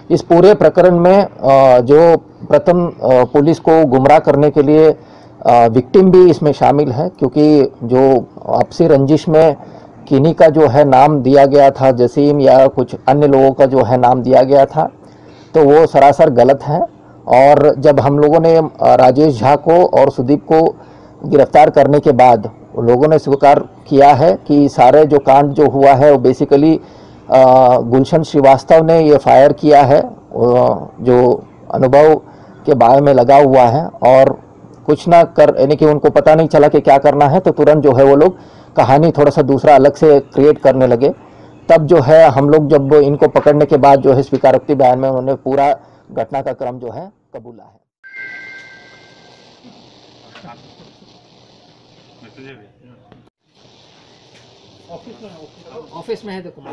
इस पूरे प्रकरण में जो प्रथम पुलिस को गुमराह करने के लिए विक्टिम भी इसमें शामिल है, क्योंकि जो आपसी रंजिश में किन्हीं का जो है नाम दिया गया था, जसीम या कुछ अन्य लोगों का जो है नाम दिया गया था, तो वो सरासर गलत है। और जब हम लोगों ने राजेश झा को और सुदीप को गिरफ्तार करने के बाद लोगों ने स्वीकार किया है कि सारे जो कांड जो हुआ है वो बेसिकली गुलशन श्रीवास्तव ने ये फायर किया है, जो अनुभव के बारे में लगा हुआ है, और कुछ ना कर यानी कि उनको पता नहीं चला कि क्या करना है, तो तुरंत जो है वो लोग कहानी थोड़ा सा दूसरा अलग से क्रिएट करने लगे। तब जो है हम लोग जब इनको पकड़ने के बाद जो है स्वीकारोक्ति बयान में उन्होंने पूरा घटना का क्रम जो है कबूला है। ऑफिस में है देखो।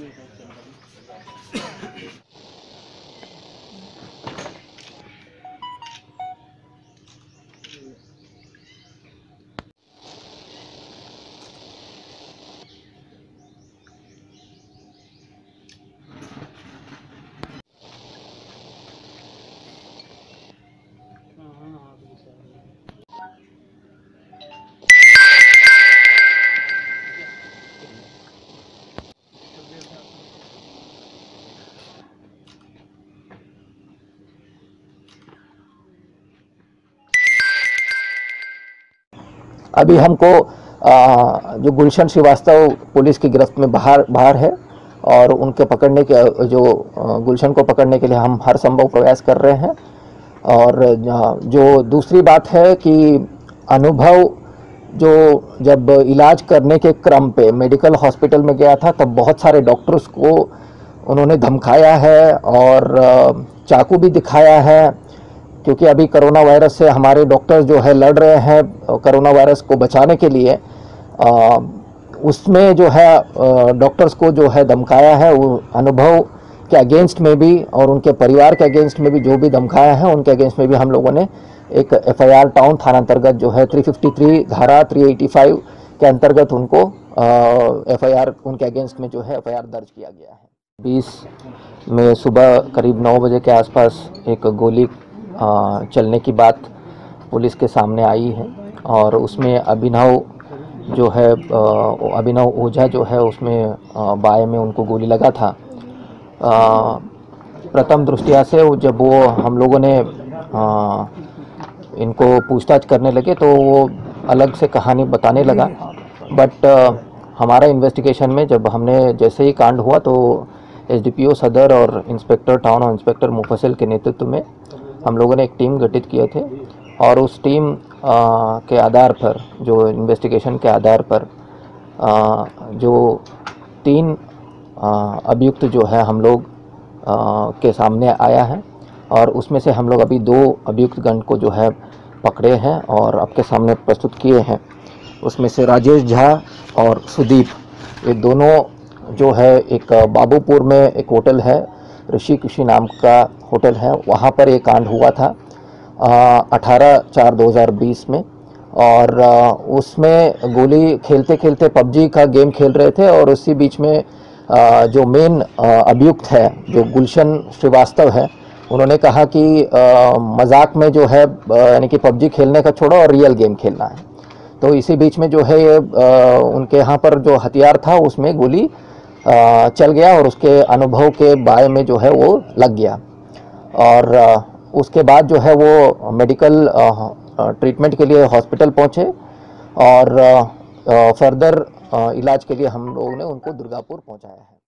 अभी हमको जो गुलशन श्रीवास्तव पुलिस की गिरफ्त में बाहर है, और उनके पकड़ने के जो गुलशन को पकड़ने के लिए हम हर संभव प्रयास कर रहे हैं। और जो दूसरी बात है कि अनुभव जो जब इलाज करने के क्रम पे मेडिकल हॉस्पिटल में गया था, तब बहुत सारे डॉक्टर्स को उन्होंने धमकाया है और चाकू भी दिखाया है, क्योंकि अभी कोरोना वायरस से हमारे डॉक्टर्स जो है लड़ रहे हैं कोरोना वायरस को बचाने के लिए। उसमें जो है डॉक्टर्स को जो है धमकाया है, वो अनुभव के अगेंस्ट में भी और उनके परिवार के अगेंस्ट में भी जो भी धमकाया है, उनके अगेंस्ट में भी हम लोगों ने एक FIR टाउन थाना अंतर्गत जो है 353 धारा 385 के अंतर्गत उनको FIR उनके अगेंस्ट में जो है FIR दर्ज किया गया है। 20 में सुबह करीब 9 बजे के आसपास एक गोली चलने की बात पुलिस के सामने आई है, और उसमें अभिनव जो है अभिनव ओझा जो है उसमें बाएं में उनको गोली लगा था। प्रथम दृष्टया से जब वो हम लोगों ने इनको पूछताछ करने लगे तो वो अलग से कहानी बताने लगा, बट हमारा इन्वेस्टिगेशन में जब हमने जैसे ही कांड हुआ तो SDPO सदर और इंस्पेक्टर टाउन और इंस्पेक्टर मुफस्सिल के नेतृत्व में हम लोगों ने एक टीम गठित किए थे, और उस टीम के आधार पर जो इन्वेस्टिगेशन के आधार पर जो 3 अभियुक्त जो है हम लोग के सामने आया है, और उसमें से हम लोग अभी 2 अभियुक्त गण को जो है पकड़े हैं और आपके सामने प्रस्तुत किए हैं। उसमें से राजेश झा और सुदीप, ये दोनों जो है एक बाबूपुर में एक होटल है, ऋषि कृषि नाम का होटल है, वहाँ पर ये कांड हुआ था 18/4/2020 में। और उसमें गोली खेलते खेलते PUBG का गेम खेल रहे थे, और उसी बीच में जो मेन अभियुक्त है जो गुलशन श्रीवास्तव है, उन्होंने कहा कि मजाक में जो है यानी कि PUBG खेलने का छोड़ो और रियल गेम खेलना है। तो इसी बीच में जो है ये उनके यहाँ पर जो हथियार था उसमें गोली चल गया, और उसके अनुभव के बाएं में जो है वो लग गया, और उसके बाद जो है वो मेडिकल ट्रीटमेंट के लिए हॉस्पिटल पहुँचे, और फर्दर इलाज के लिए हम लोगों ने उनको दुर्गापुर पहुँचाया है।